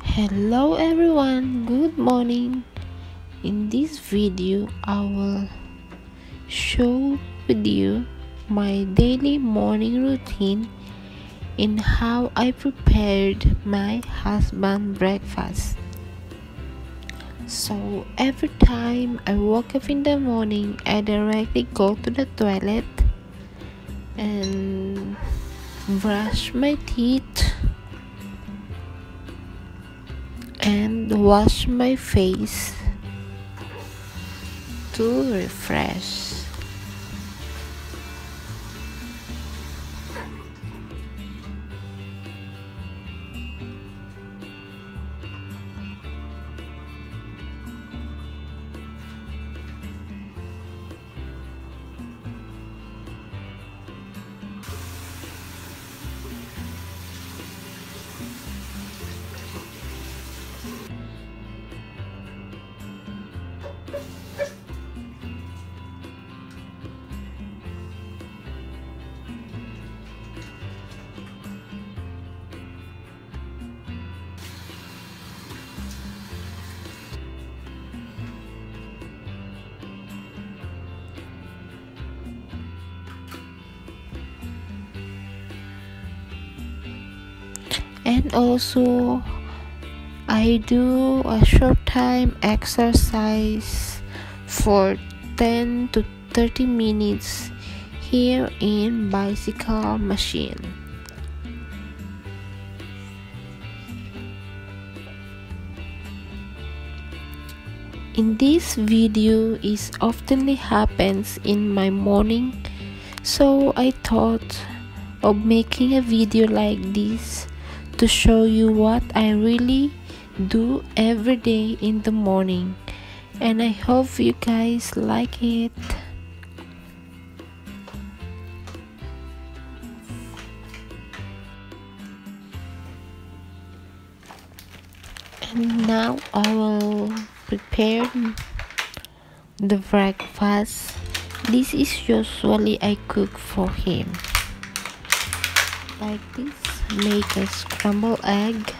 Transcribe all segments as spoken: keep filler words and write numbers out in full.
Hello everyone, good morning. In this video I will show with you my daily morning routine in how I prepared my husband breakfast. So every time I wake up in the morning, I directly go to the toilet and brush my teeth and wash my face to refresh. And also I do a short time exercise for ten to thirty minutes here in bicycle machine. In this video is oftenly happens in my morning, so I thought of making a video like this to show you what I really do every day in the morning, and I hope you guys like it. And now I will prepare the breakfast. This is usually I cook for him like this. Make a scrambled egg,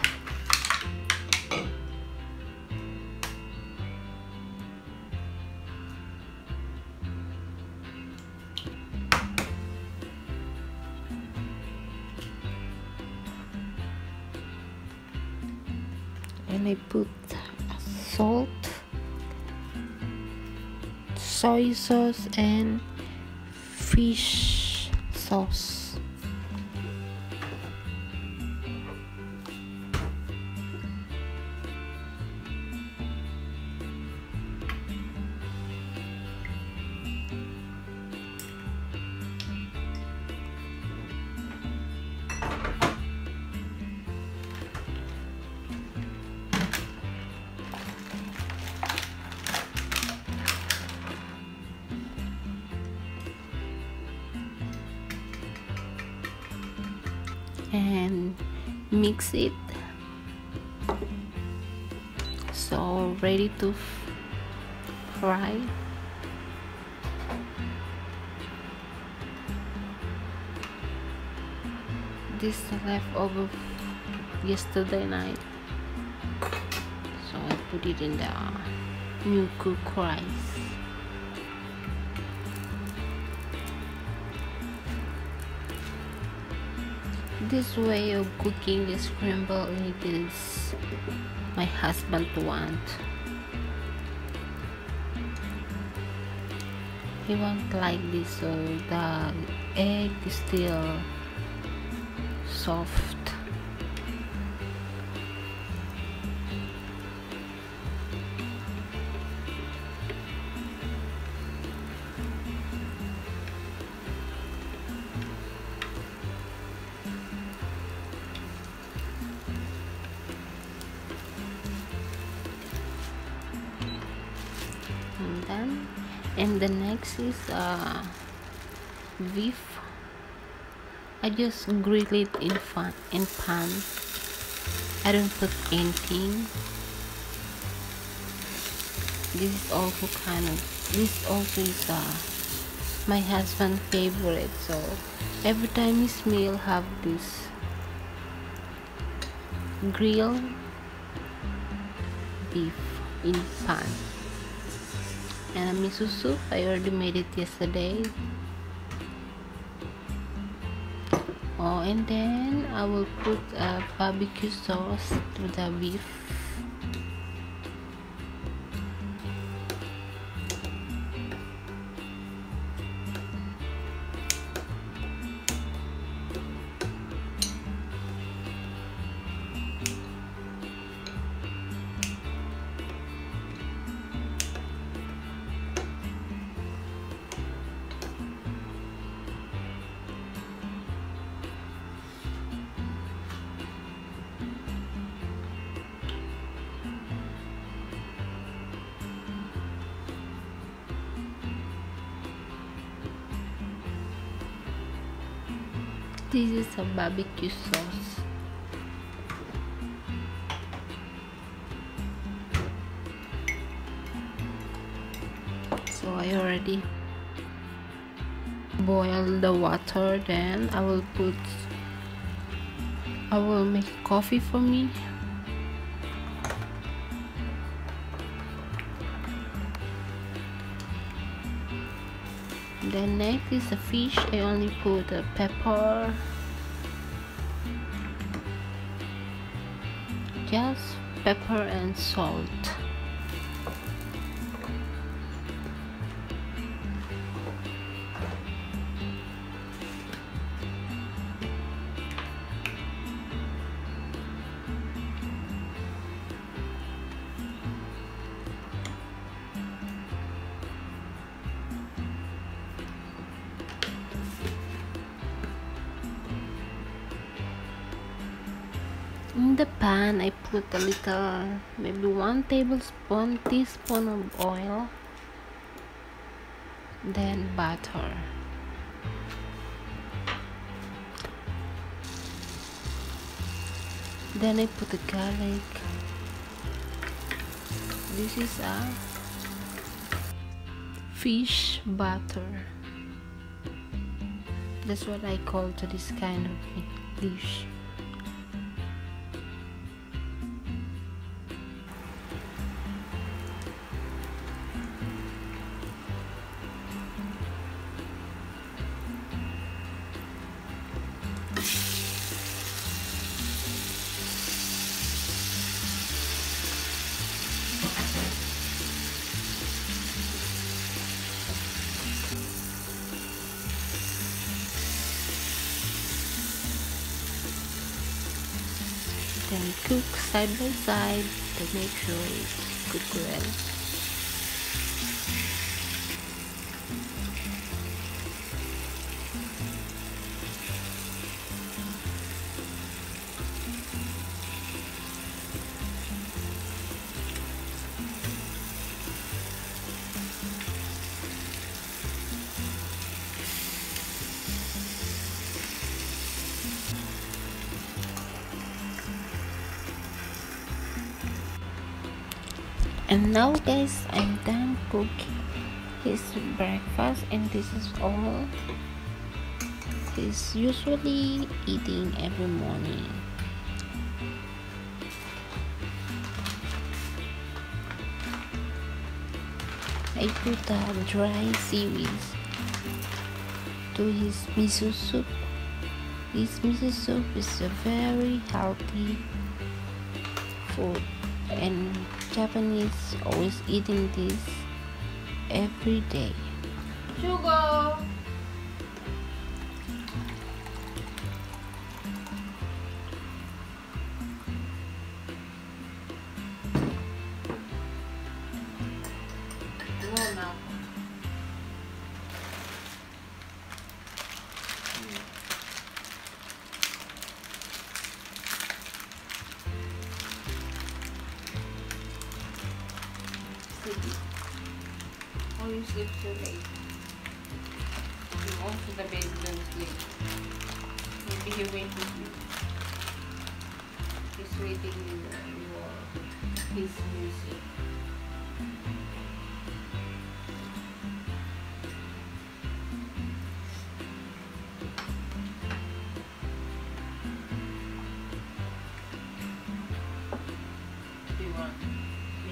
and I put salt, soy sauce and fish sauce. And mix it, so ready to fry. This is leftover yesterday night, so I put it in the new cooked rice. This way of cooking the scrambled egg is my husband want. He want like this, so the egg is still soft. And then and the next is uh, beef. I just grill it in fun in pan. I don't put anything. This is also kind of this also is uh, my husband's favorite, so every time his meal have this grill beef in pan. And a miso soup, I already made it yesterday. Oh, and then I will put a barbecue sauce to the beef. This is a barbecue sauce. So I already boiled the water. Then I will put I will make coffee for me. Then next is the fish. I only put a pepper, just pepper and salt. In the pan, I put a little, maybe one tablespoon, teaspoon of oil, then butter. Then I put the garlic. This is a fish butter. That's what I call to this kind of dish. Then cook side by side to make sure it's cooked well. And now guys, I'm done cooking his breakfast, and this is all he's usually eating every morning. I put a dry seaweed to his miso soup. This miso soup is a very healthy food, and Japanese always eating this every day. Sugar. No, no. Oh, you sleep too late. You also the baby don't sleep. Maybe he went to sleep. He's waiting in your his music. Do you want?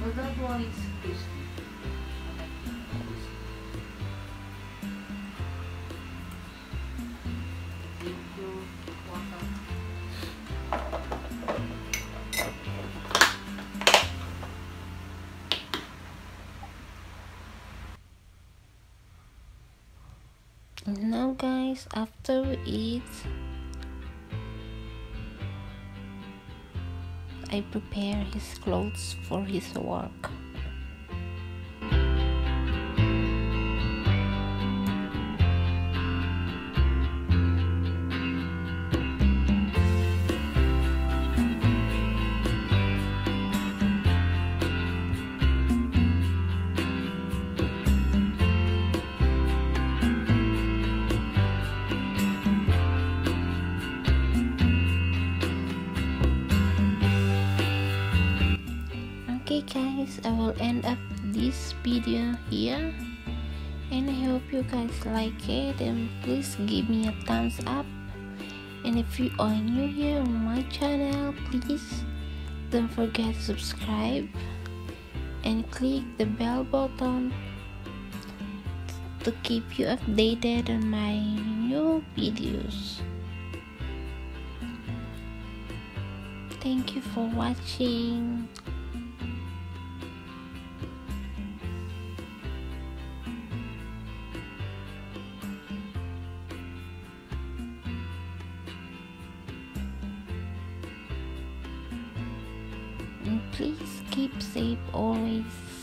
But that one is crispy. Into water. And now guys, after we eat, I prepare his clothes for his work. Okay guys, I will end up this video here, and I hope you guys like it, and please give me a thumbs up. And if you are new here on my channel, please don't forget to subscribe and click the bell button to keep you updated on my new videos. Thank you for watching. And please keep safe always.